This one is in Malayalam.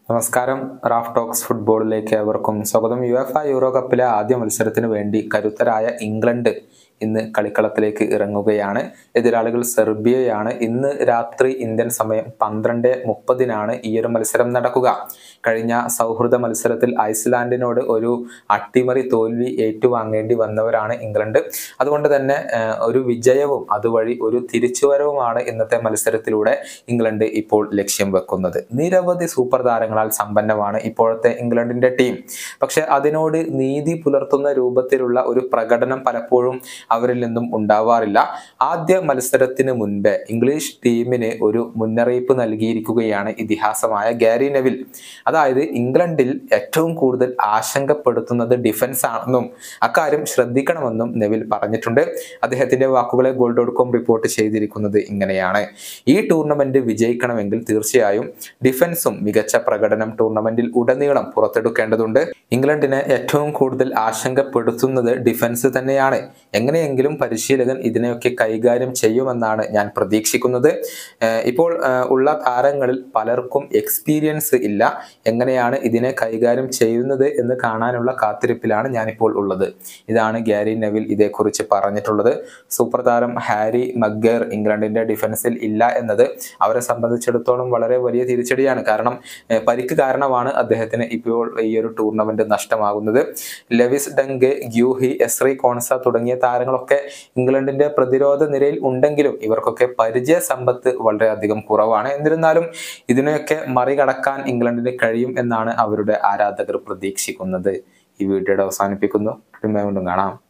നമസ്കാരം. റാഫ് ടോക്സ് ഫുട്ബോളിലേക്ക് ഏവർക്കും സ്വാഗതം. യുഎഫ യൂറോ കപ്പിലെ ആദ്യ മത്സരത്തിന് വേണ്ടി കരുത്തരായ ഇംഗ്ലണ്ട് ഇന്ന് കളിക്കളത്തിലേക്ക് ഇറങ്ങുകയാണ്. എതിരാളികൾ സെർബിയയാണ്. ഇന്ന് രാത്രി ഇന്ത്യൻ സമയം 12:30 ഈ ഒരു മത്സരം നടക്കുക. കഴിഞ്ഞ സൗഹൃദ മത്സരത്തിൽ ഐസ്ലാൻഡിനോട് ഒരു അട്ടിമറി തോൽവി ഏറ്റുവാങ്ങേണ്ടി വന്നവരാണ് ഇംഗ്ലണ്ട്. അതുകൊണ്ട് തന്നെ ഒരു വിജയവും അതുവഴി ഒരു തിരിച്ചുവരവുമാണ് ഇന്നത്തെ മത്സരത്തിലൂടെ ഇംഗ്ലണ്ട് ഇപ്പോൾ ലക്ഷ്യം വെക്കുന്നത്. നിരവധി സൂപ്പർ താരങ്ങളാൽ സമ്പന്നമാണ് ഇപ്പോഴത്തെ ഇംഗ്ലണ്ടിന്റെ ടീം. പക്ഷെ അതിനോട് നീതി പുലർത്തുന്ന രൂപത്തിലുള്ള ഒരു പ്രകടനം പലപ്പോഴും അവരിൽ നിന്നും ഉണ്ടാവാറില്ല. ആദ്യ മത്സരത്തിന് മുൻപേ ഇംഗ്ലീഷ് ടീമിന് ഒരു മുന്നറിയിപ്പ് നൽകിയിരിക്കുകയാണ് ഇതിഹാസമായ ഗാരി നെവിൽ. അതായത് ഇംഗ്ലണ്ടിൽ ഏറ്റവും കൂടുതൽ ആശങ്കപ്പെടുത്തുന്നത് ഡിഫൻസ് ആണെന്നും അക്കാര്യം ശ്രദ്ധിക്കണമെന്നും നെവിൽ പറഞ്ഞിട്ടുണ്ട്. അദ്ദേഹത്തിന്റെ വാക്കുകളെ goal.com റിപ്പോർട്ട് ചെയ്തിരിക്കുന്നത് ഇങ്ങനെയാണ്: ഈ ടൂർണമെന്റ് വിജയിക്കണമെങ്കിൽ തീർച്ചയായും ഡിഫൻസും മികച്ച പ്രകടനം ടൂർണമെന്റിൽ ഉടനീളം പുറത്തെടുക്കേണ്ടതുണ്ട്. ഇംഗ്ലണ്ടിനെ ഏറ്റവും കൂടുതൽ ആശങ്കപ്പെടുത്തുന്നത് ഡിഫൻസ് തന്നെയാണ്. എങ്ങനെയെങ്കിലും പരിശീലകൻ ഇതിനെയൊക്കെ കൈകാര്യം ചെയ്യുമെന്നാണ് ഞാൻ പ്രതീക്ഷിക്കുന്നത്. ഇപ്പോൾ ഉള്ള താരങ്ങളിൽ പലർക്കും എക്സ്പീരിയൻസ് ഇല്ല. എങ്ങനെയാണ് ഇതിനെ കൈകാര്യം ചെയ്യുന്നത് എന്ന് കാണാനുള്ള കാത്തിരിപ്പിലാണ് ഞാനിപ്പോൾ ഉള്ളത്. ഇതാണ് ഗാരി നെവിൽ ഇതേക്കുറിച്ച് പറഞ്ഞിട്ടുള്ളത്. സൂപ്പർ താരം ഹാരി മഗ്വയർ ഇംഗ്ലണ്ടിന്റെ ഡിഫൻസിൽ ഇല്ല എന്നത് അവരെ സംബന്ധിച്ചിടത്തോളം വളരെ വലിയ തിരിച്ചടിയാണ്. കാരണം പരിക്ക് കാരണമാണ് അദ്ദേഹത്തിന് ഇപ്പോൾ ഈ ഒരു ടൂർണമെന്റ് നഷ്ടമാകുന്നത്. Lewis Dunk, Guehi, Ezri Konsa തുടങ്ങിയ താരങ്ങളൊക്കെ ഇംഗ്ലണ്ടിന്റെ പ്രതിരോധ നിരയിൽ ഉണ്ടെങ്കിലും ഇവർക്കൊക്കെ പരിചയ സമ്പത്ത് വളരെയധികം കുറവാണ്. എന്നിരുന്നാലും ഇതിനെയൊക്കെ മറികടക്കാൻ ഇംഗ്ലണ്ടിന് കഴിയും എന്നാണ് അവരുടെ ആരാധകർ പ്രതീക്ഷിക്കുന്നത്. ഈ വീഡിയോയുടെ അവസാനിപ്പിക്കുന്നു. വീണ്ടും കാണാം.